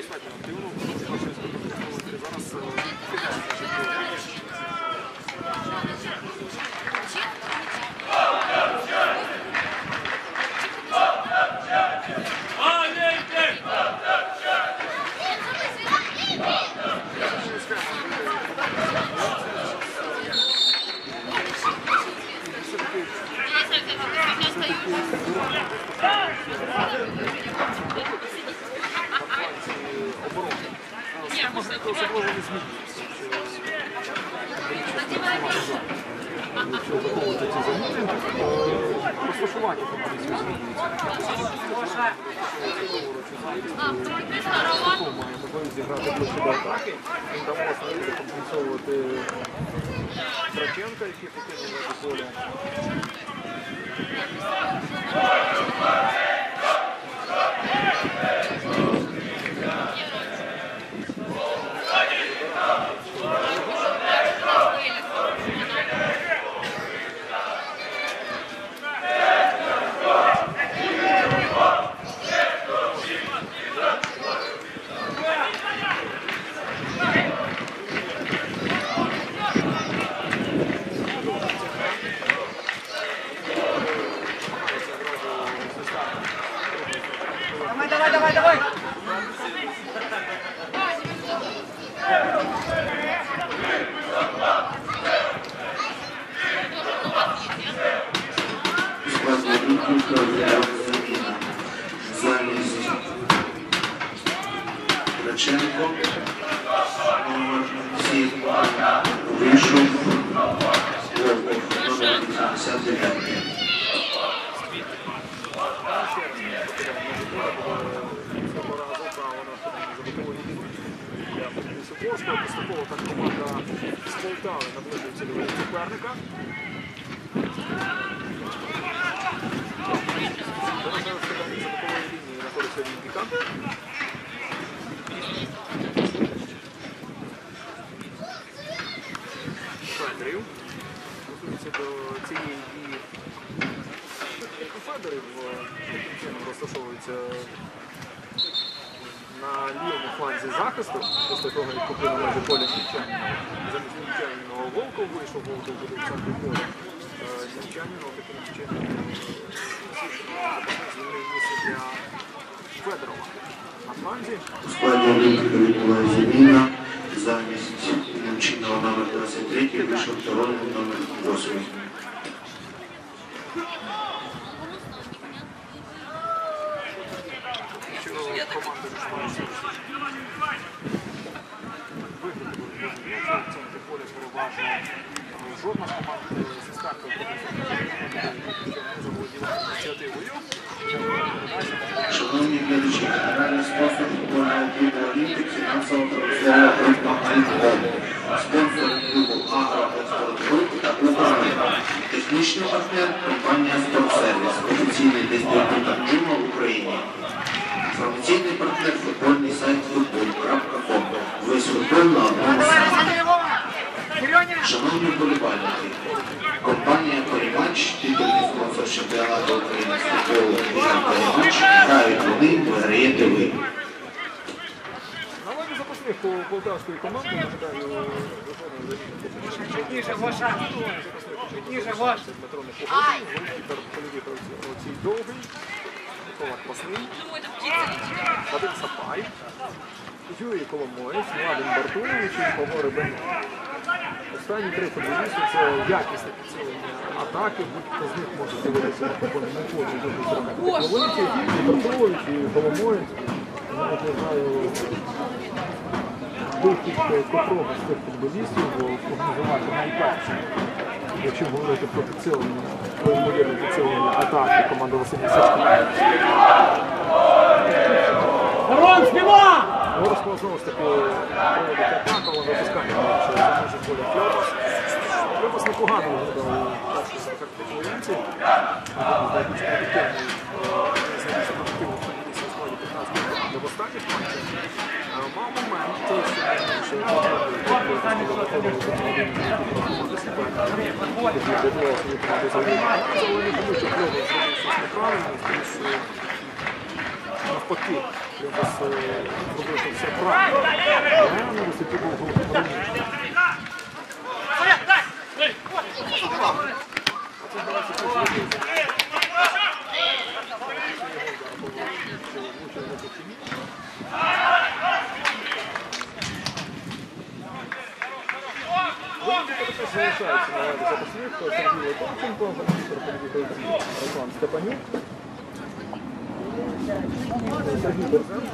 достатньо активно, зараз особливо не змінюється. Якщо враховувати ці заміни, розташування футболістів змінюється. Має можливість зіграти ближче до атаки. Він там може компенсовувати Траченка, який покинув до поля. Давай! Замість Траченко, номер 7, вийшов Волков, номер 89. Поступово так команда з Полтави наближується до суперника. Зараз скидання за бокової лінії на користь Олімпіка. Федорів. Готується до цієї дії. Федорів таким чином розташовується на лівому фланзі захисту, після того, як покинув межі поля Німчанина. Замість Німчаниного Волков вийшов, Волков буде в центрі поля. Німчанину таким чином звільнив місце для Федорова. На фланзі. У складі Олімпіка відбулася заміна. Замість Німчиного номер 23 вийшов Торонов номер 8. Команда виграти в центрі поля переважно. Жодна з команд зі старту не заволоділа ініціативою. Шановні глядачі, генеральний спонсор футбольного клубу «Олімпік» фінансово транслює група «Альфа». Спонсор клубу «Агроекспортгруп» та «Україна». Технічний партнер – компанія «Спортсервіс», офіційний дистриб'ютор «Джума» в Україні. Інформаційний партнер – футбольний сайт football.com. Весь футбол на одному сайті. Шановні вболівальники, компанія «Перемач», титульний спонсор чемпіонату України з футболу «Перемач», грають вони, виграєте ви. На лаві запасних полтавської команди, нагадаю, Ніже ваша. Ніже ваша. Дмитро Непогодин, голкіпер Полівіт Олексій Довгий, Микола Квасний, Вадим Сапай, Юрій Коломоєць, Младен Бартулович і Павло Рибенко. Останні три футболісти – це якісне підсилення атаки, будь-хто з них може з'явитися на футбольному полі і дуже зробити. І Бартулович, і Коломоєць, навіть не знаю, вихід котрого з цих футболістів прогнозувати найперше. Якщо говорити про підсилення, про ймовірне підсилення атаки команди Василя Сачка. Рон, співа! Горського знову ж таки проводить атаку, але випускає що за межі поля Фльопас. Фльопас непогано виглядав у першій характеристиці. Найбільш продуктивний футболіст у складі 15 до останніх матчів. Мав момент, що навпаки. Любас зробив все правильно. Але на висоті був групу рівні. Залишається на лаві запасних, Сергій Летовченко, голкіпер Полівітовці Руслан Степанюк, Сергій Берзенко,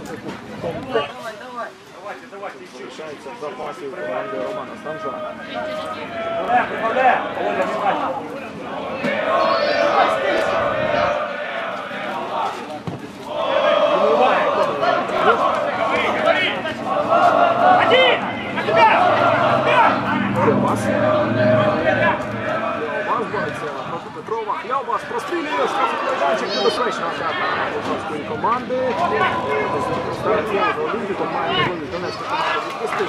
залишається в запасі у команди Романа Станжана. Хлебас. Хлебас бореться проти Петрова. Хлебас прострілює. Штрафний небезпечна атака полтавської команди. Демонстрація Олімпіком має можливість Донецька команда відвести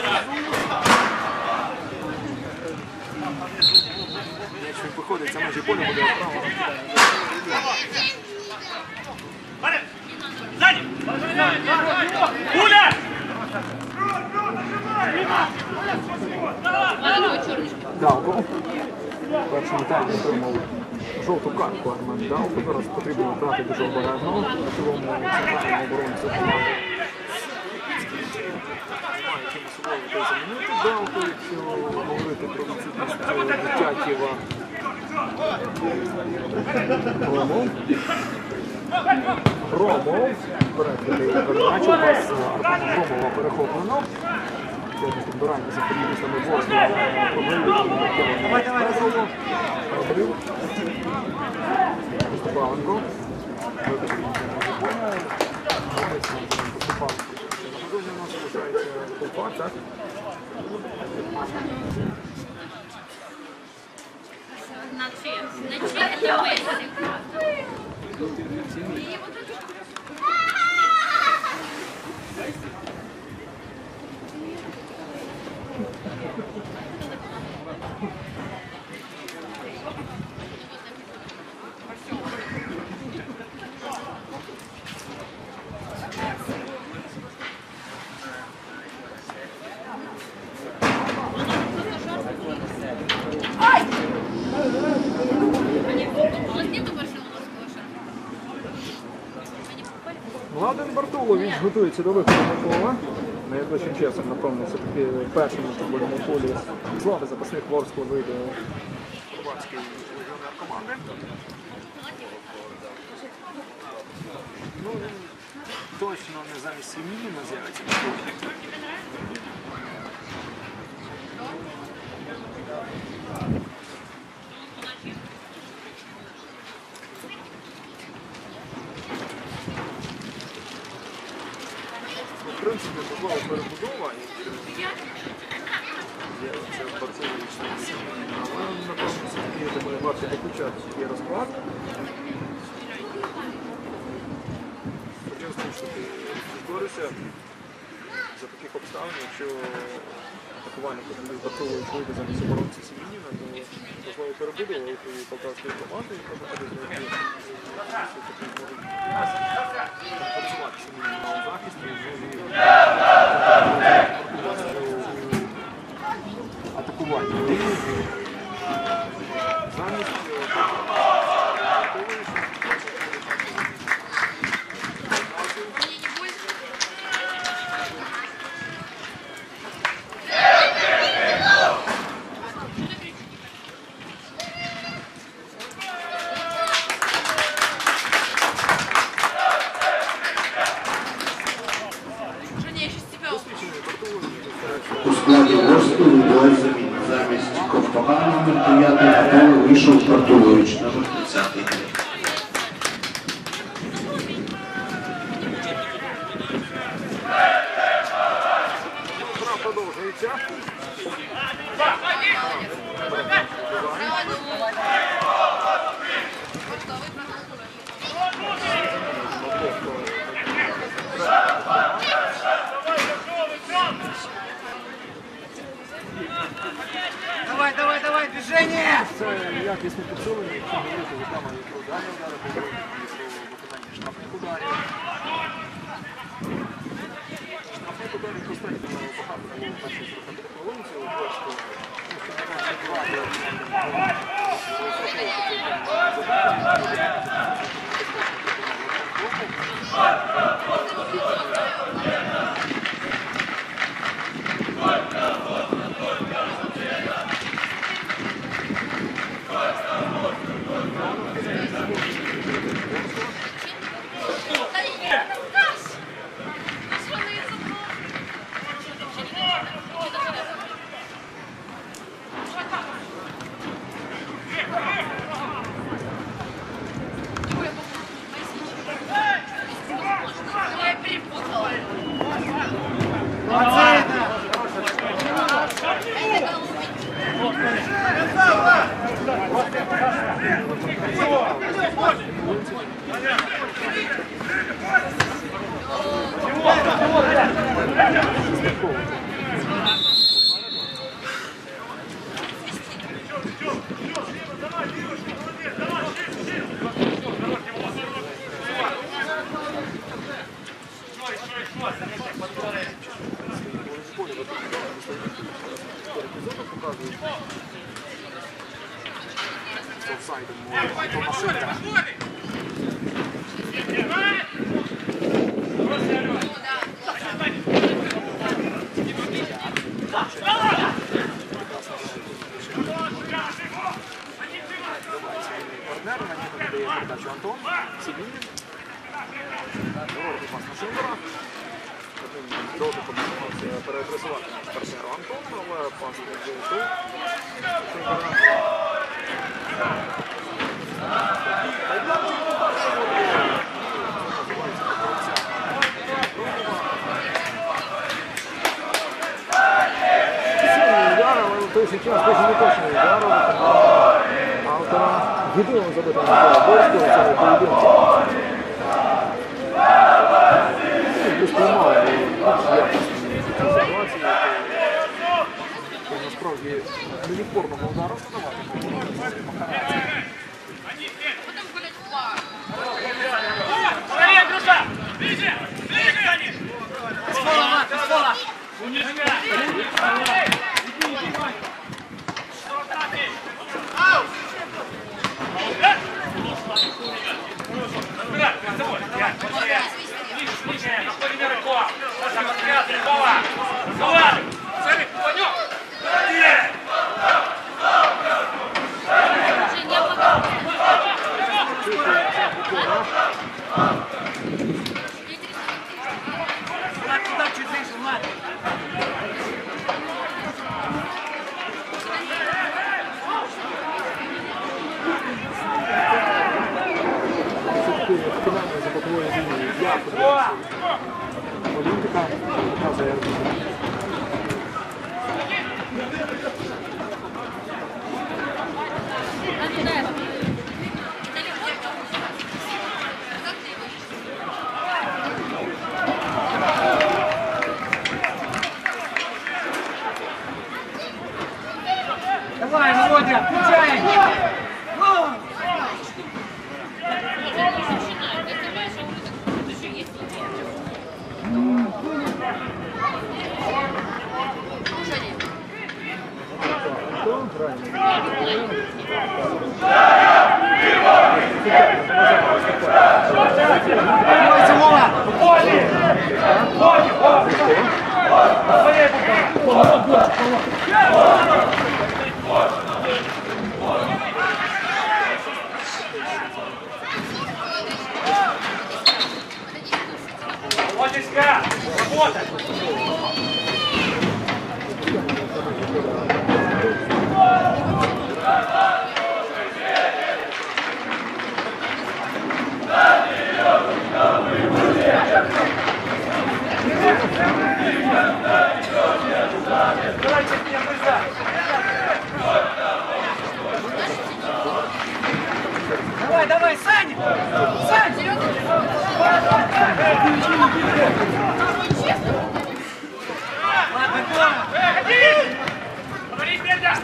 М'яч виходить за межі поля, буде право. Пуля! Далко. Перший таймі отримав жовту картку Армен Далко. Зараз потрібно грати дуже обережно. На цілому центральному оборонцю команди. Має чим особливо замінити Далко, якщо говорити про відсутність Дитятєва. Громов. Перекритий передачу. Пас Артема Громова перехоплено. Сьогодні підбирання за футболістами Ворскла проблеми. Пробив. Поступаленко. Поступав. На газоні у нас залишається Колпак, так? Владен Бартулович готується до виходу на поле. Найближчим часом, напевно, все-таки першим на футбольному полі з лави запасних Ворскла вийде хорватський легіонер команди. Ну, точно не замість Сімініна з'явиться. В принципі, можливо перебудова і з'явиться Барцевич на Сіміні. Але, напевно, все-таки, я думаю, варто доключати є розклад. Хотів слушати Борися за таких обставин, якщо атакувальник Андрій Барцович вийде замість оборонця Сімініна, то можливо перебудова і полтавської команди, і можна буде знайти все-таки зможуть працювати Сімінін на захисті, і атакування. Замість У складі Ворскли відбулась заміна. Замість Ковпака номер 9 на поле вийшов Бартулович номер 30. гра продовжується. Давай, движение! Це якісне підсилення, якщо говорити, зокрема, і про дальні удари, про виконання штрафних ударів. перші 40 хвилин цього бачите, партнер, на нього надає передачу Антон, Сімінін. Воротний пас на Шендера. Дотиком намагався переадресувати партнеру Антону, але пас не вийшов. Той же час дуже неточний удар автора єдиного забитого Борського в цьому поєдинку. Просто мало якісної ситуації, то насправді невідпорного удару задавати Махарадзе. Потом гулять в бар. Скорее, дружа! Ближе! Ближе к ним! Скола, скола! Туда чуть выше, Влад. Все-таки фінальної за бокової лінії для Олімпіка показує арбітр. Давай, Володя, включай! Володечка, работай! Давай, давай, Саня! Саня! Ладно, дома! Говори, Петя!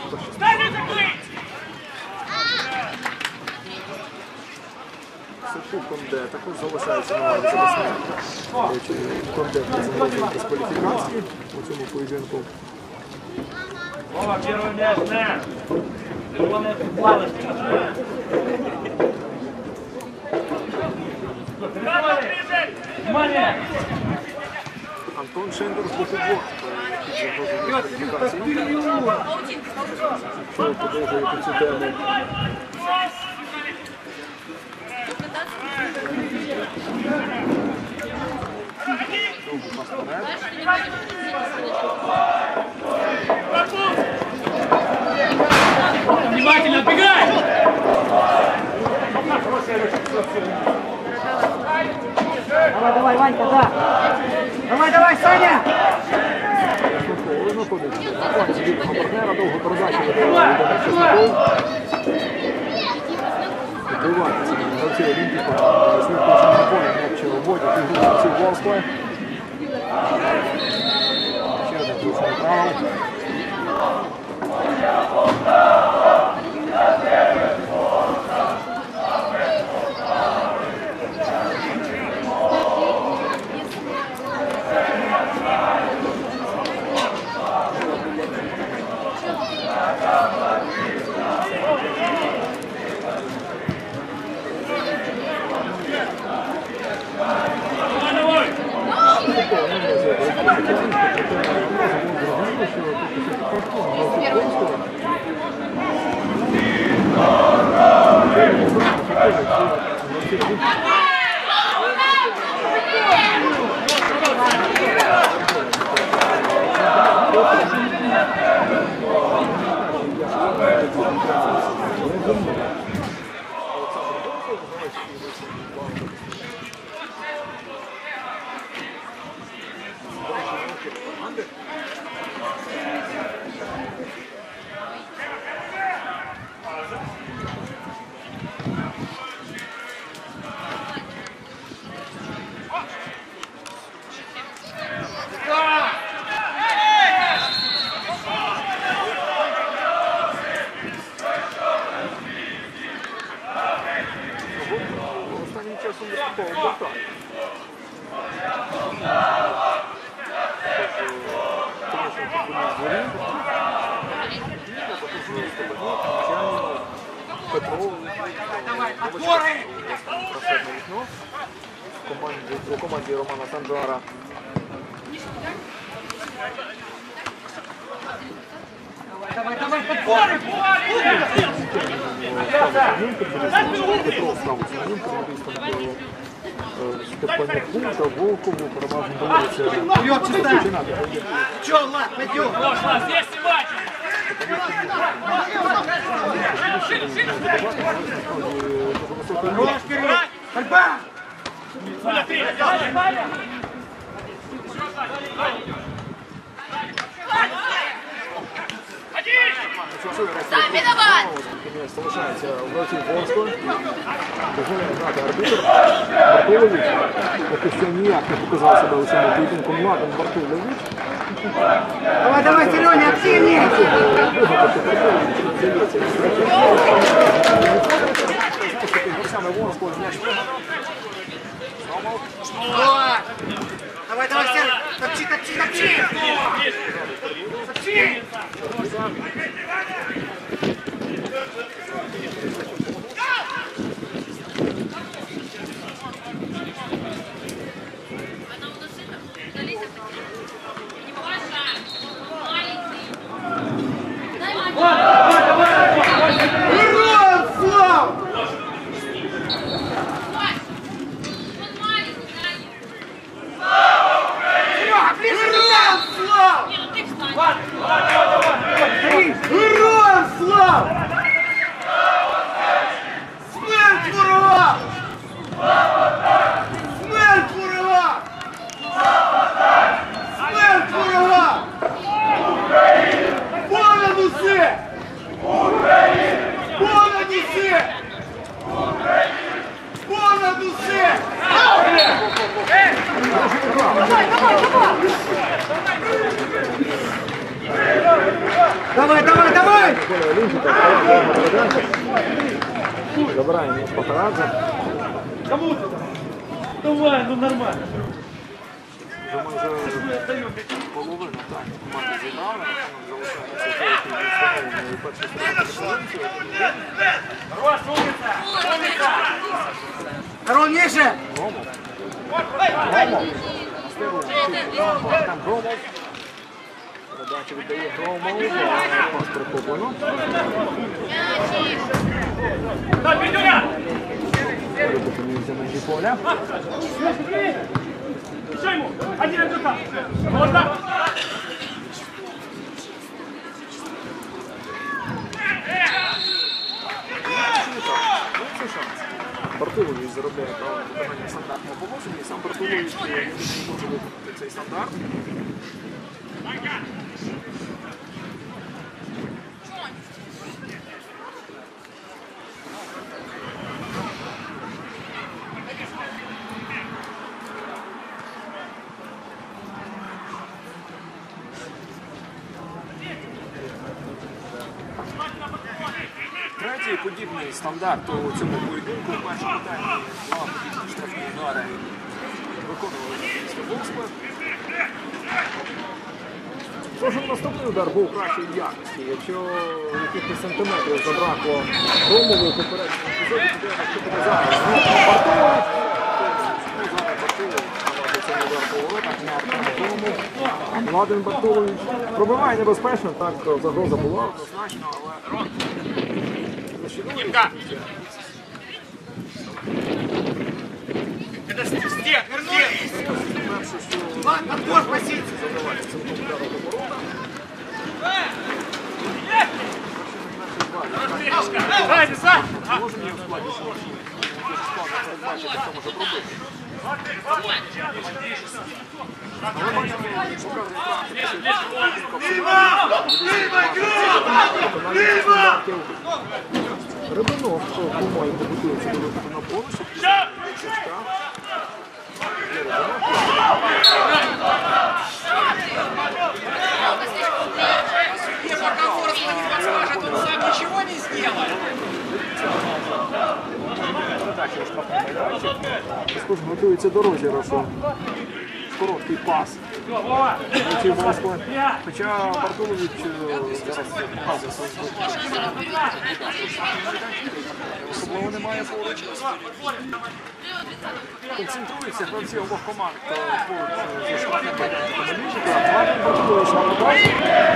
Все-таки Конде також залишається на лаві запасних. Конде признався дискваліфікації у цьому поєдинку. Вова, первый мяч, на! Главное, палочки. Внимание! Антон Шендер з боку блок під загрозою дискваліфікації. Що ви продовжуєте цю тему? Довгий пас вперед. Внимательно, отбегай! Давай, Ванька, да. Давай, Саня! Виходить з вільного партнера, довго передача видаває Чесноков. Відбивається гравці Олімпіку. Свій на полі м'яч вводять і гравці Волскли. Ще один ключовий правил. Останнім часом виступав Богдан. Петро. Давай, отборы! Трансферне вікно. У команді Романа Санджара. Давай, отборы! Петро ставить на ним, футболістом Степаняку та Волкову переважно борються. Вперед, чиста! Чё, Влад, пойдем! Пошла, здесь снимать! Хорош, Кирилл! Борьба! Смотри! Самі давай! Залишається в гравців Волської. Дозволяє грати арбітр. Бартулович поки що ніяк не показав себе у цьому поєдинку. Младен Бартулович. Давай, Сереня, активнее! Гравцями Волської м'яч виграв. Давай, Сереня! Топчи! Топчи! Урон, Слав! Урон, Слав! Урон, Слав! Смерть ворога! Смерть ворога! Смерть ворога! Понад усе! Понад усе! Понад усе! Давай! Коля Олімпіка. Забирає м'яч Пахарадзе. Кому ты? Давай, ну нормально. Вже майже половина так команди зіграли, залишається деякі перші стрільці. Хорош, умница! Король ниже! Громов. Там Громов. Передача віддає Громову, пас прихоплено. Да, Петюня! Перепинився на межі поля. Еще ему! Один рука! Вот так! Це шанс. Бартулович заробляє право на виконання стандартного положення, і сам Бартулович не може виконати цей стандарт. Третій подібний стандарт у цьому поєдинку. В першому таймі два подібні штрафні удари виконували після Волскви. Кожен наступний удар був кращої якості. Якщо якихось сантиметрів забракло Громову у попередньому епізоді, то якщо буде зараз Бартулович, то зараз Бартулович давати цей удар по воротах на Артема Громову. Владимир Бартулович пробиває небезпечно, так загроза була однозначно, але Димка! Это стех! перше, що Отбор позиции! задавати цілком удару до ворота. Давай, Лиса! Положення у складі Шорші. Дуже складно передбачити, хто може пробити. Але бачимо, показує практику. Рибинов помаль побудується до виходу на поле, щоб Сачка. Передача у штрафний майданчик. Схоже, готується до розіграшу. Короткий пас. Хоча Бартулович зараз показує свою особливо немає поруч. Концентруються гравці обох команд поруч зі штрафним майданчиком Олімпіка. Владимир Бартулович на подачі.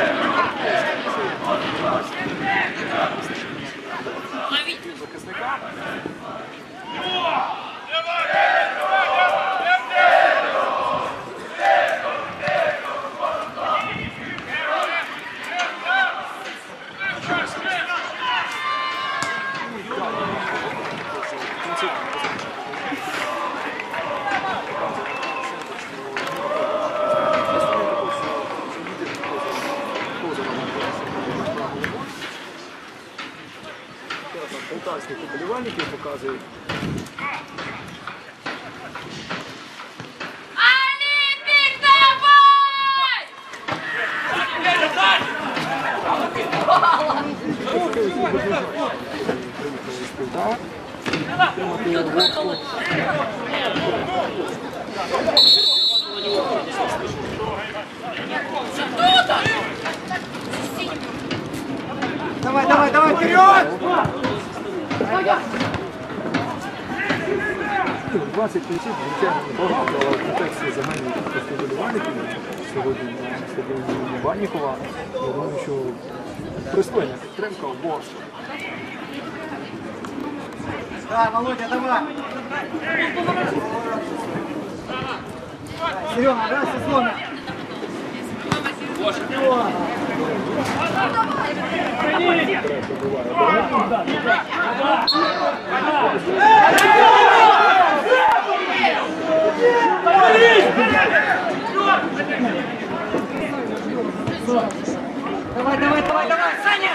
Захисника. Полтавських поболівальників показують. Олимпик, давай! Приїхали з Полтави. Підтримати Волську. Давай, давай, давай, вперед! 20 ключів, звичайно, небагато, але в контексті загальної кількості вболівальників сьогодні на стадіоні Баннікова, я думаю, що пристойна підтримка в Ворску. Да, Володя, давай! Серега, раз и сломя! Давай, давай, давай, давай, Саня!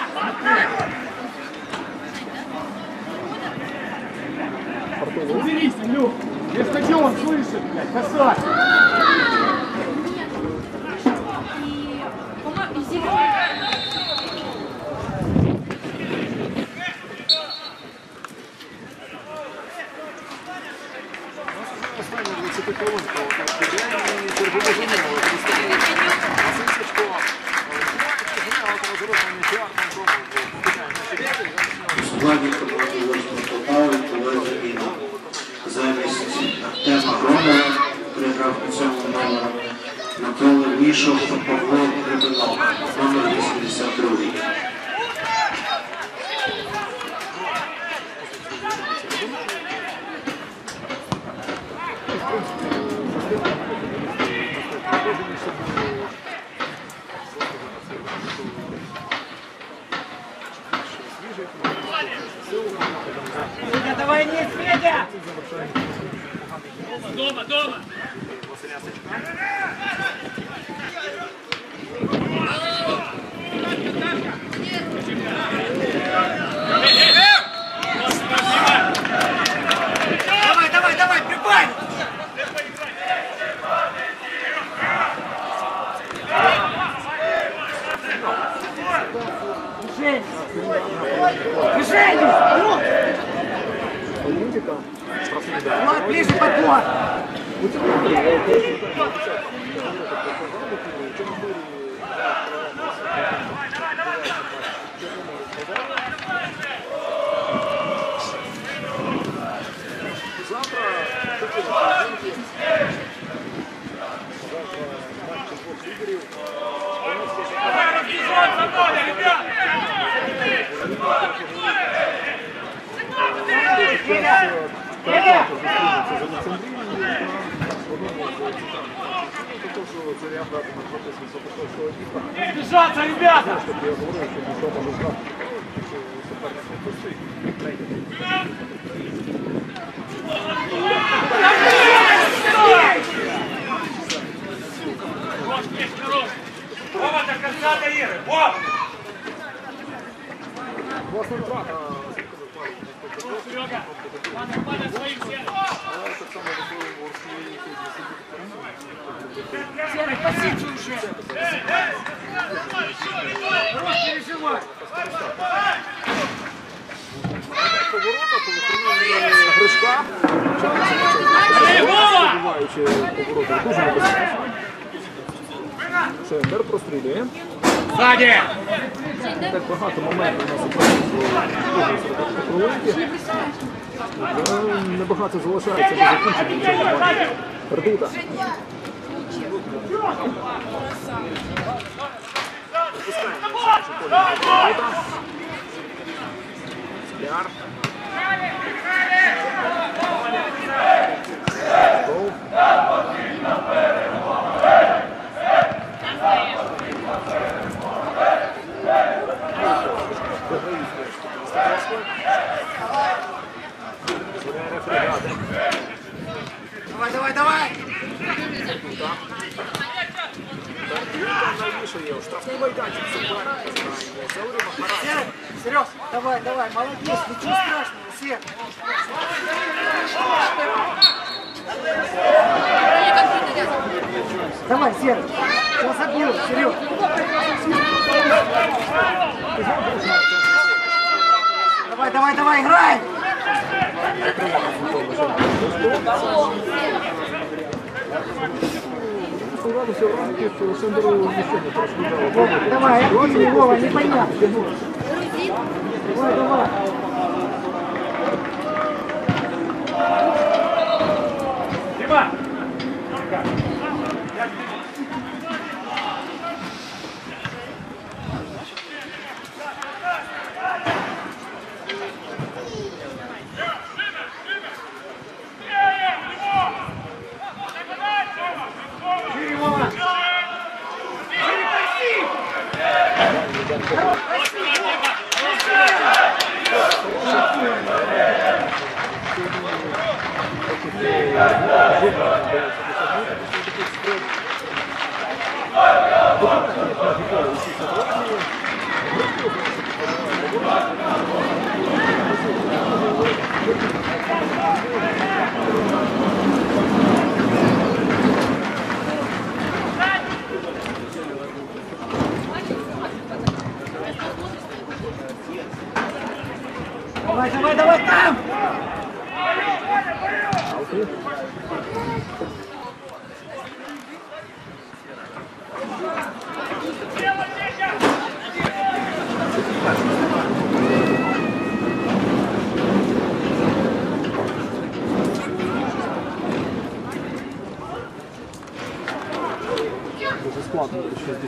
Уберись, Илюх! Я стадион слышит, блядь, косарь! складі команди Ворскли Полтава відбулася заміна. Замість Артема Громова приграв у цьому номером на поле вийшов Павло Гребенок, номер 82. Федя, давай не Федя! Дома, дома! Давай, давай, давай, прибавь! Движение! Движение! Влад, ближе подбор! Бежаться, ребята! Вова, до конца доедет! Вова! Серега, надо своим всем! Серый, посидь уже! Хорош, переживай! Гришка. Забуваючи повороти. Дуже небезпечно. Шендер прострілює. Сзади! Так багато моментів у нас у пролинки. Небагато залишається до закінчення цього матчу. Рдита. Скляр. Гол. Давай, давай, давай! Навішує штрафний майданчик суперника. Серый, Серег, давай, давай, молодец, ничего страшного, Серый. Давай, Серый, сейчас забил, Серег. Давай, давай, давай, играй! Все в рамках Шендеру мішені трошки дало. Давай, активнее, Вова, непонятно. Давай, давай. Дима! Давай, давай, давай, там!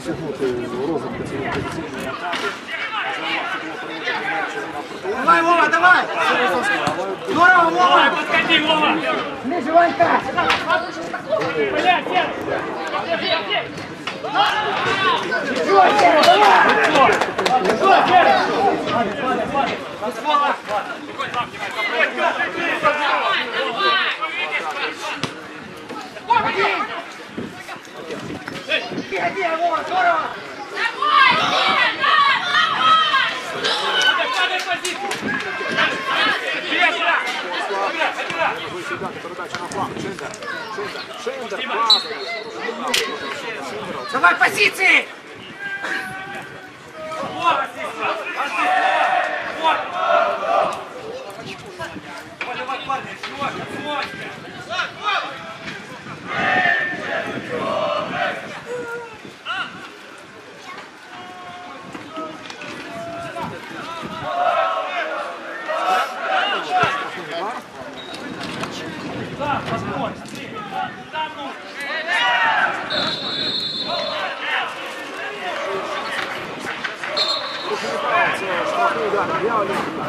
досягнути розвитку цієї позиційної атаки. Давай, Вова, давай! Здорово, Вова! Подходи, Вова! Ближе, Ванька! Блядь, нет! Давай, Серый, давай! Ходи, Вова, здорово! Падай в позицию! Передача на фланг. Шендер падає. Давай позиции! Давай, парни, Сережа, Сережа! Да, посмотри! Там, ну! Це штрафний удар для Олімпіка.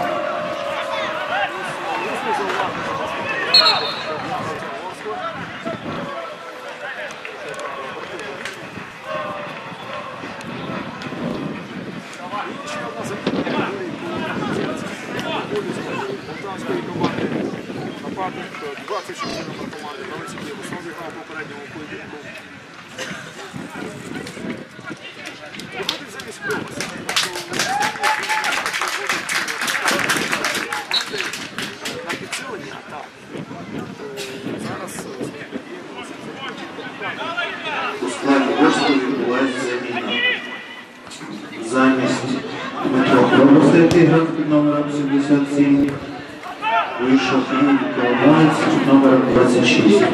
Полтавської команди нападник 26 номер команди Галицький Євсов зіграв у попередньому поєдинку. Виходить замість Кроваса. На підсилення атак. Зараз У складі гостей відбувається заміна. Замість Дмитро Кроваса, який грав під номером 77, вийшов Юрій Коломоєць під номером 26.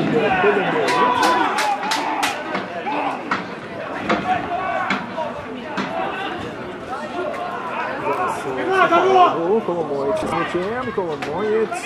Коломоєць з м'ячем, Коломоєць.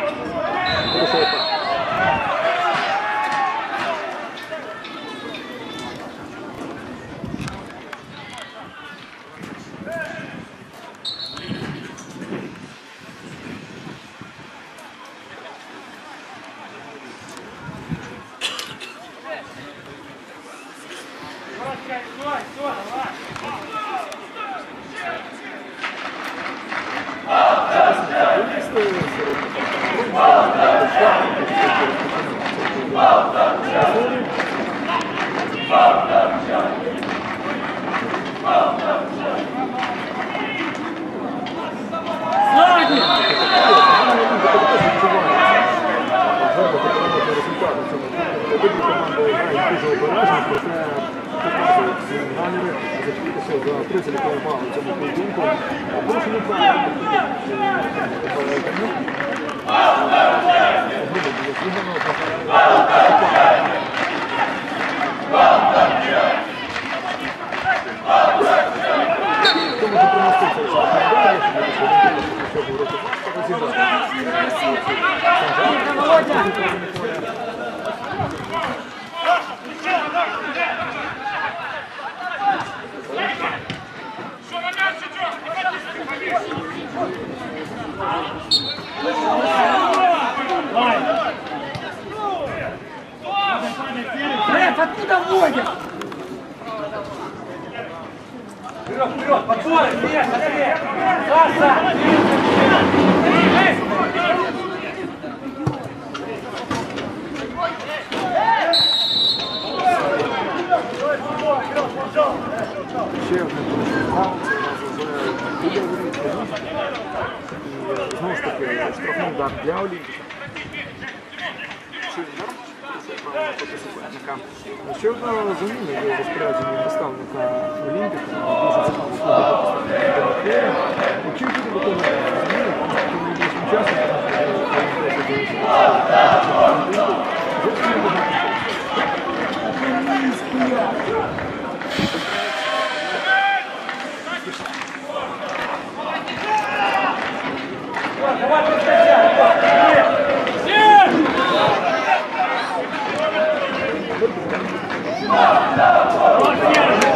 Рэп, откуда вводят? Вперед, вперед, подборы, вверх, вверх! Саша! Ще один фаул, це у нас вже буде воріт. І знову ж таки штрафний удар для Олімпіка. Шильдер, правильно проти суперника. Ще одна заміна є розпорядження наставника Олімпіка. Дуже цікаво, кого поставити. Чи буде виконувати заміну, тому що найближчим часом зовсім не багато. Давай, подходи! Все!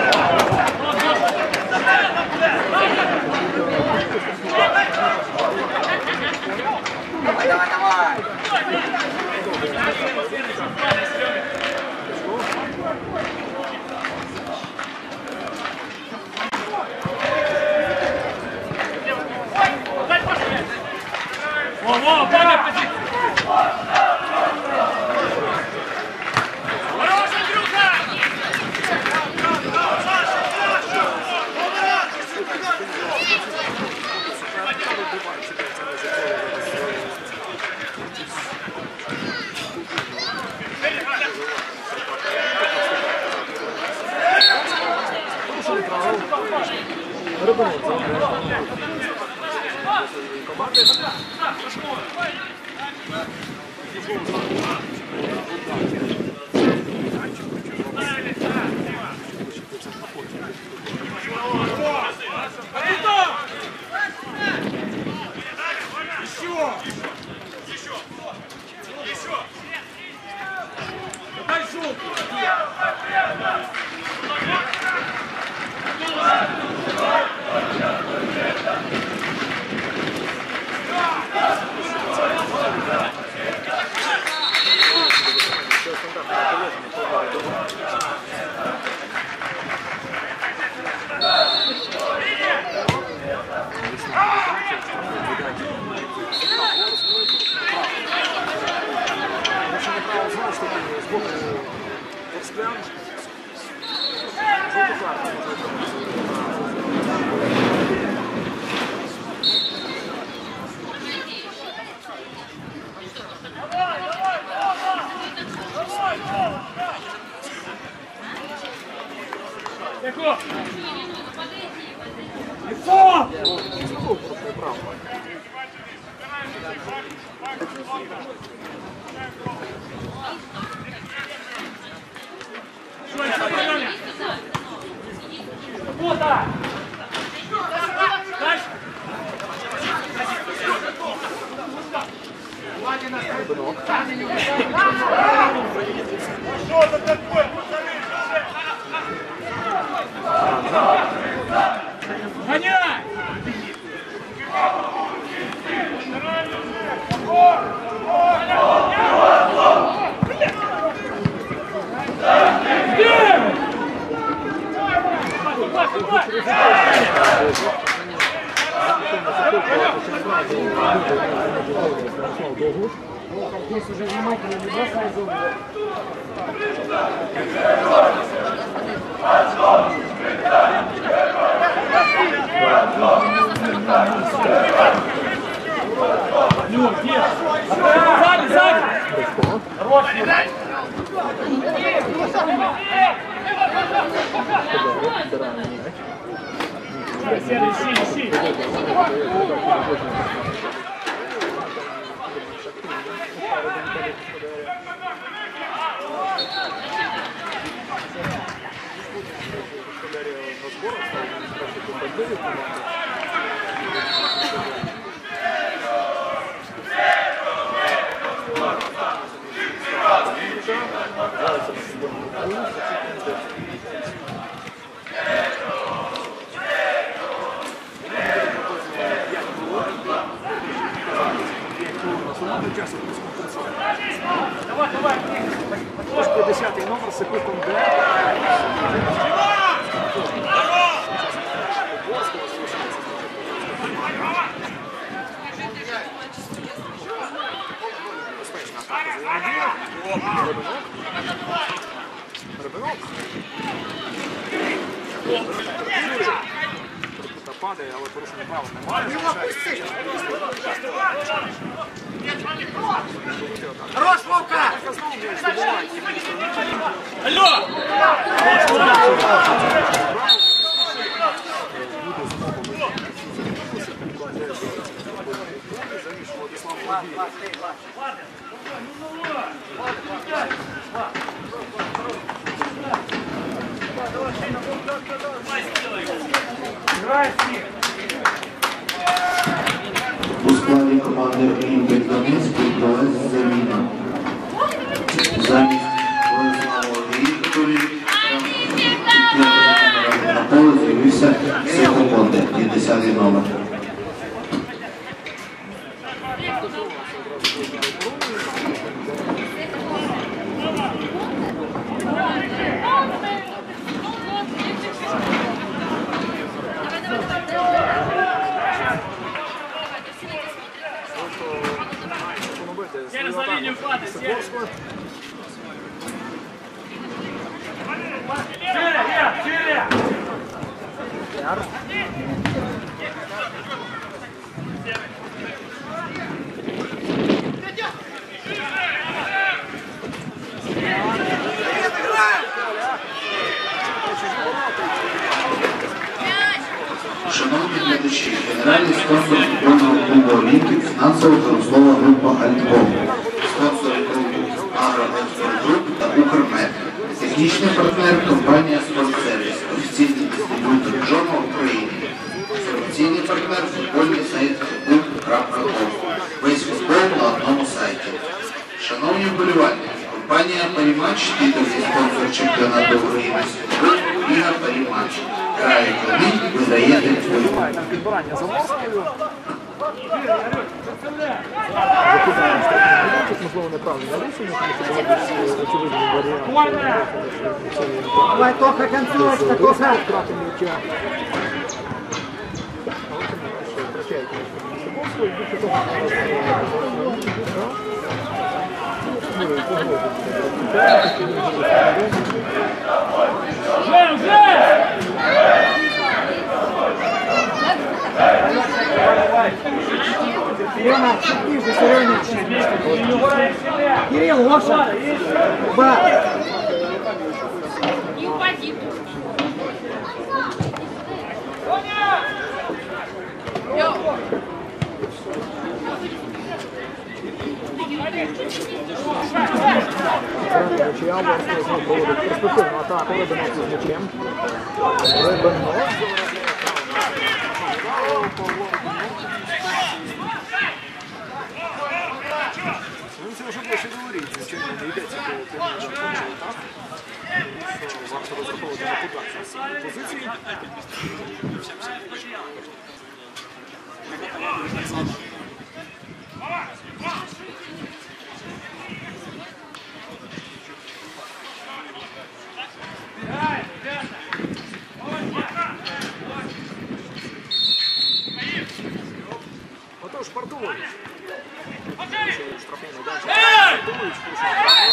Во, Боня, позиция! Хорош, Андрюха! Рибинок команди. Здесь уже внимательно не бросай зубы. Сзади, сзади! Ищи. Давай. 50-й номер Секунд Д. Рибинок. Падає, але порушення права немає. Хорош, Вовка! Алло! У складі команди Олімпік Донецьк відбулася заміна. Замість Владислава Вікторії на поле з'явився Секунде, 50-й номер. Давай. Сикорського. Яр. Шановні глядачі, генеральний спонсор футбольного клубу «Олімпік» фінансово-промислова група «Альтком», спонсори клубу «Агро-Груп» та «Укрмед», технічний партнер компанія «Спортсервіс», офіційний дистриб'ютор «Джома» України, офіційний партнер футбольний сайт «Футбол.ком». Весь футбол на одному сайті. Шановні вболівальники, компанія «Паріматч», титульний спонсор чемпіонату України з футболу «Ліга Паріматч». Грає клубі, видає дитвою. Підбирання за Москвою. Можливо, неправильне рішення, тому що було б очевидний варіант. Давай, Тоха, концовочка, Тоха. Втрати м'яча. Але тим не менше втрачають Сикорського. І більше того, Лена, чуть ближе, Серёня. Кирилл, Лоша. Ба. Не упади. М'яча, Ворскла знову проводить перспективну атаку, Рибинок з м'ячем. Рибинок. Ну, це вже ближче говорить, звичайно, не йдеться до прямого атаку. Варто розраховувати на подачу з цієї позиції. Отож, Бартулович. Штрафний майданчик. Бартулович порушує правила.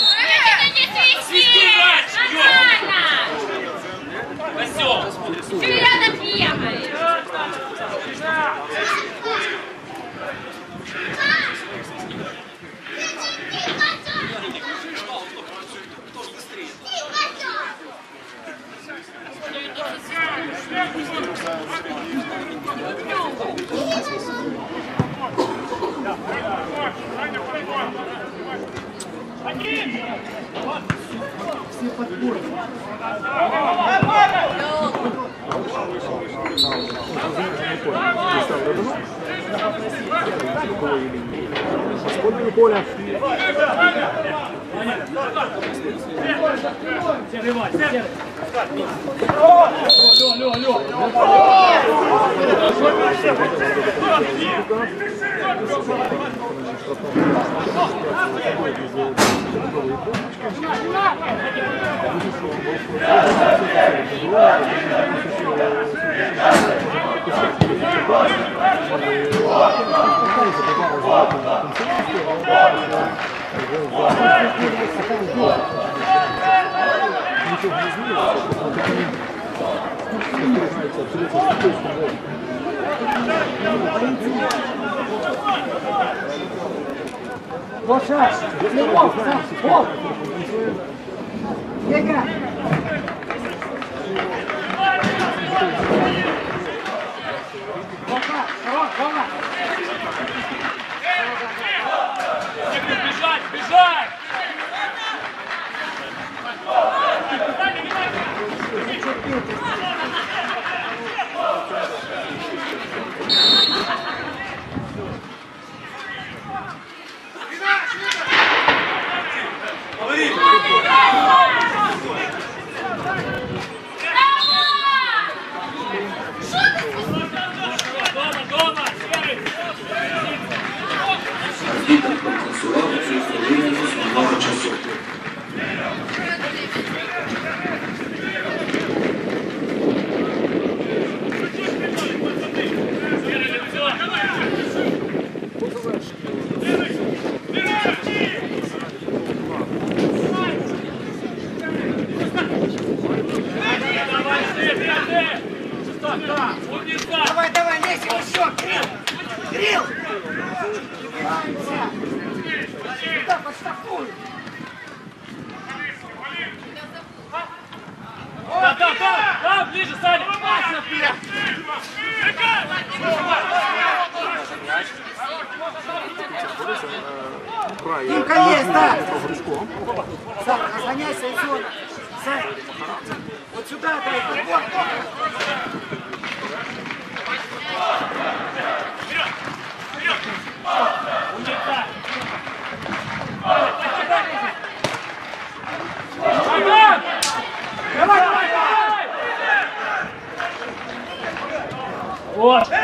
Ты рядом бегаешь. Все подборы. Споднього поля. Нічого не змінилося, Лоша. Левов, сам. Пол. Ега. Лоша. Рома. Бежать, бежать! Дома, серый! Кирилл! Сюда подштрафуй! Да, ближе, Саня! Димка есть, да! Гришко. Сань, разгоняйся и зона. Сань, вот сюда дай футбол. Вот!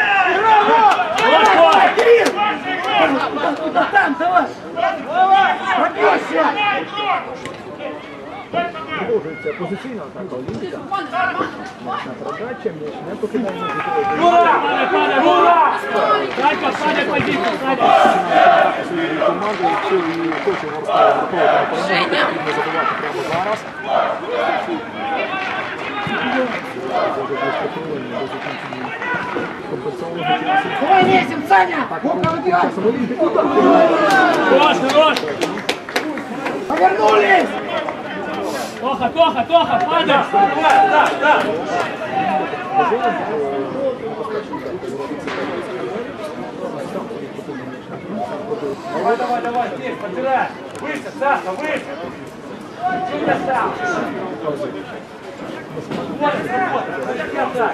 Куда там, давай! Пробьешься! Продовжується позиційна атака Олімпіка. Передача, м'яч не покидає на житловий. Падай! Ура! Санька, Саня, позицію, Саня! Своєю командою, якщо і хоче Ворскла враховувати на перемогу, потрібно забивати прямо зараз. Давай лезем, Саня! Гука выбивай! Хорош! Повернулись! Тоха, падай! Да! Давай, здесь, подбирай! Выше, Саша, выше! Чуть достал! Вот, как я так!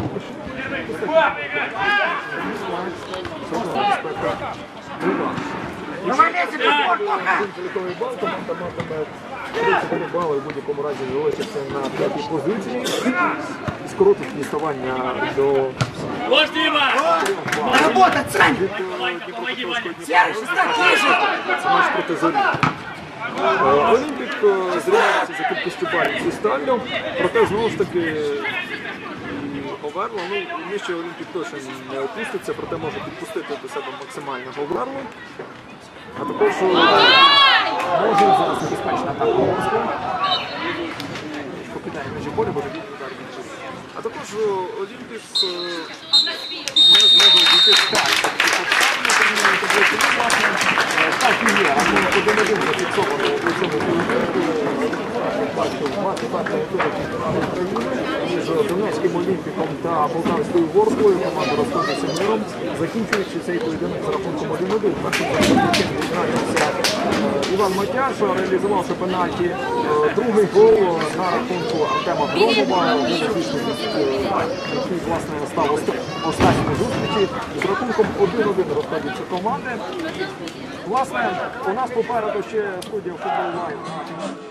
Давай лезем, Тоха! Заліковий бал, команда матиме 33 бали в будь-якому разі залишиться на 5-й позиції. Скоротить відставання до Ложь, Дима! Работать, Саня! Помоги, Ваня! Серый, так ближе! це матч проти Зорі. Олімпік зрівняється за кількістю балів зі Сталлю, проте знову ж таки Оверло, нижче Олімпік точно не опуститься, проте може підпустити до себе максимально Оверло. А також може зараз небезпечна атака Ворскли. Покидає межі поля, бо такий удар більше. А також Олімпік не зможе обійти Сталь. Поставлено турнірної таблиці, власне, так і є. Рахунок 1-1 зафіксовано у цьому поєдинку. Бачу, 25-й тур чемпіонату України між Донецьким Олімпіком та Полтавською Ворсклою. Команда розходиться миром, закінчуючи цей поєдинок з рахунком 1-1. Першим захисником відзначився Іван Матяша, реалізувавши пенальті. Другий гол на рахунку Артема Громова, який, власне, став останньої зустрічі. З рахунком 1-1 розходяться команди. Власне, у нас попереду ще студія «Футбол Лайв».